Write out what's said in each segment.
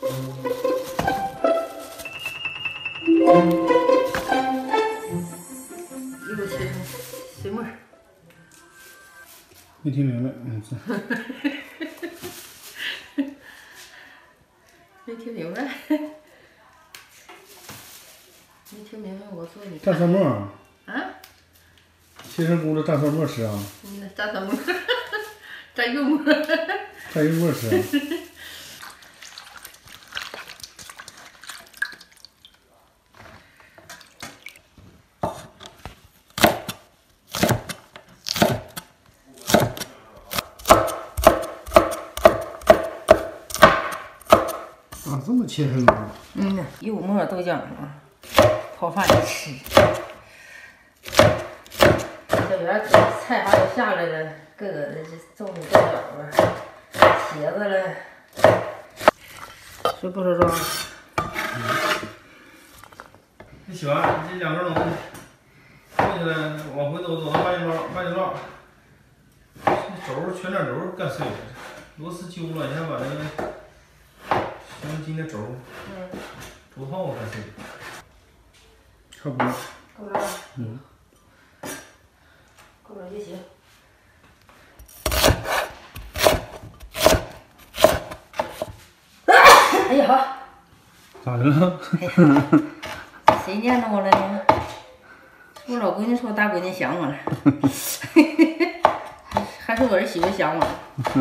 又切成碎末。 没听明白， 没听明白，没听明白我做你蘸蒜末啊？ 啊？ 切成菇子蘸蒜末吃啊？ 蘸蒜末，蘸油末。 蘸油末吃啊？啊，这么切成吗？ 油末豆浆啊，泡饭一吃。这边菜花都下来了，各个的这粽子、豆角啊、茄子了，说不说装？ 你洗完这2根笼放起来，往回抖到慢就烙。这轴全点轴干碎了，螺丝揪了，你看把那个洗完筋的轴套干碎了。差不多。 够了吧？够了就行。哎呀好。 咋的了？ 谁念叨我了呢？我老闺女说我大闺女想我了，还是我儿媳妇想我了。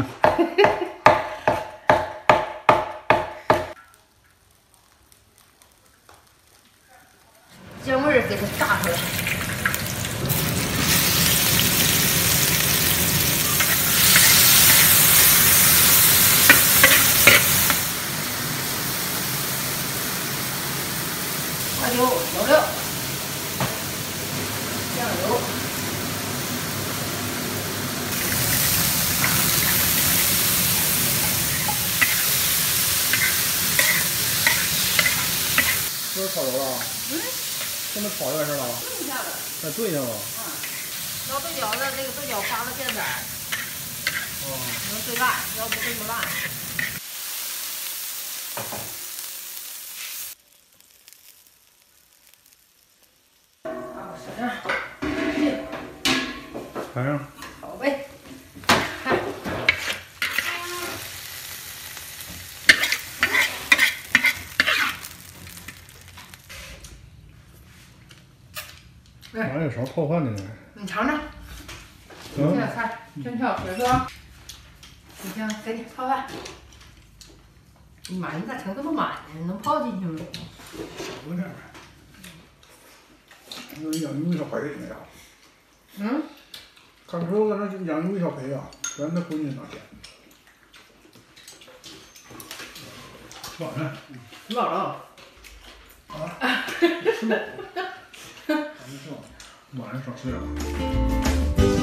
姜味儿给它炸出来。花椒、调料、酱油。 这是炒油了？这么炒就完事了？ 炖一下子。 再炖一下吧。 要炖饺子，那个豆角发了片点儿。能炖烂，要不炖不烂。使劲， 盘上。 好呗。 哪有勺泡饭的呢？ 你尝尝。这点菜真挺好吃是吧？你行，给你泡饭。哎呀妈，你咋盛这么满呢？能泡进去吗？ 有点儿。那养牛小培那家。看说搁那养牛小培啊，全他闺女拿钱。吃饱了。 吃饱了。 啊？吃饱了。晚上少吃点。